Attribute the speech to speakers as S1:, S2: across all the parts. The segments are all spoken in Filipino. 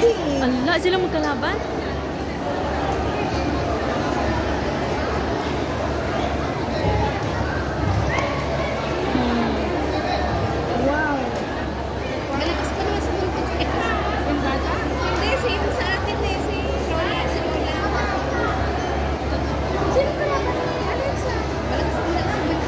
S1: Ala, sila magkalaban?
S2: Wow. Malakas pa naman sa buntot. Yung bata? Hindi, same sa atin eh. Si Lola. Sino ka naman? Alexa. Malakas pa naman sa buntot.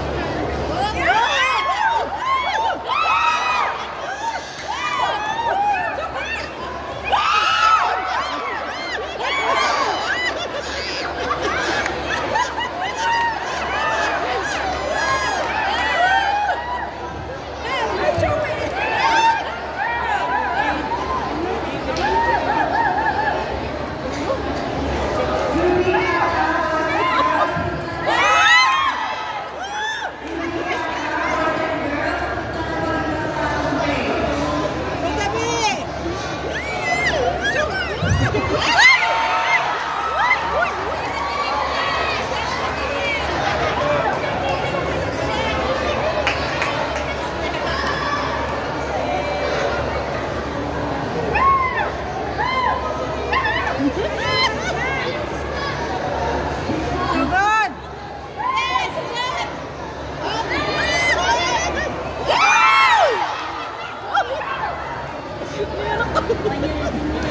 S1: Ayan.